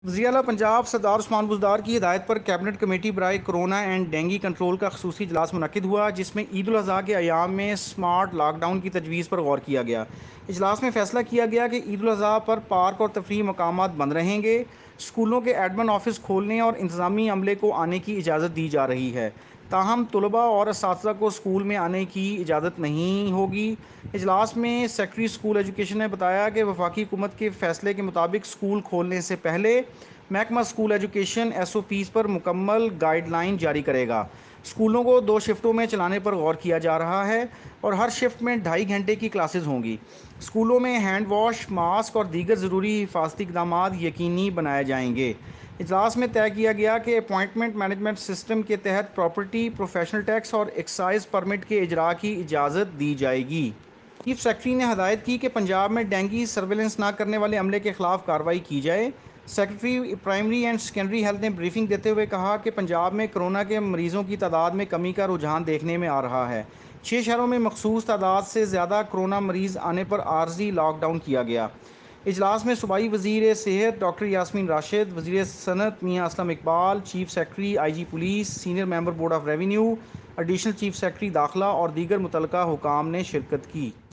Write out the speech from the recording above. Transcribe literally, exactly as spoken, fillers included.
وزیر اعلیٰ پنجاب سردار عثمان بزدار کی ہدایت پر کیبنٹ کمیٹی برائے کرونا اینڈ ڈینگی کنٹرول کا خصوصی اجلاس منعقد ہوا، جس میں عید الاضحیٰ کے ایام میں سمارٹ لاک ڈاؤن کی تجویز پر غور کیا گیا۔ اجلاس میں فیصلہ کیا گیا کہ عید الاضحیٰ پر پارک اور تفریحی مقامات بند رہیں گے، اسکولوں کے ایڈمن آفس کھولنے اور انتظامی عملے کو آنے کی اجازت دی جا رہی ہے، تاہم طلباء اور اساتذہ کو اسکول میں آنے کی اجازت نہیں ہوگی۔ اجلاس میں سیکریٹری اسکول ایجوکیشن نے بتایا کہ وفاقی حکومت کے فیصلے کے مطابق اسکول کھولنے سے پہلے محکمہ school education S O Ps پر مکمل گائیڈ لائن جاری کرے گا۔ اسکولوں کو دو شفٹوں میں چلانے پر غور کیا جا رہا ہے اور ہر شفٹ میں ڈھائی گھنٹے کی کلاسز ہوں گی۔ اسکولوں میں ہینڈ واش، ماسک اور دیگر ضروری حفاظتی اقدامات یقینی بنائے جائیں گے۔ اجلاس میں طے کیا گیا کہ اپائنٹمنٹ مینجمنٹ سسٹم کے تحت پراپرٹی، پروفیشنل ٹیکس اور ایکسائز پرمٹ کے اجراء کی اجازت دی جائے گی۔ چیف سیکرٹری نے ہدایت کی کہ پنجاب میں ڈینگی سرویلنس نہ کرنے والے عملے کے خلاف کارروائی کی جائے۔ Secretary primary and secondary health نے بریفنگ دیتے ہوئے کہا کہ پنجاب میں کورونا کے مریضوں کی تعداد میں کمی کا رجحان دیکھنے میں آ رہا ہے۔ چھ شہروں میں مخصوص تعداد سے زیادہ کورونا مریض آنے پر عارضی لاک ڈاؤن کیا گیا۔ اجلاس میں صوبائی وزیر صحت ڈاکٹر یاسمین راشد، وزیر صنعت Mian Aslam Iqbal, chief secretary I G police, senior member board of revenue, additional chief secretary داخلہ اور دیگر متعلقہ حکام نے شرکت کی۔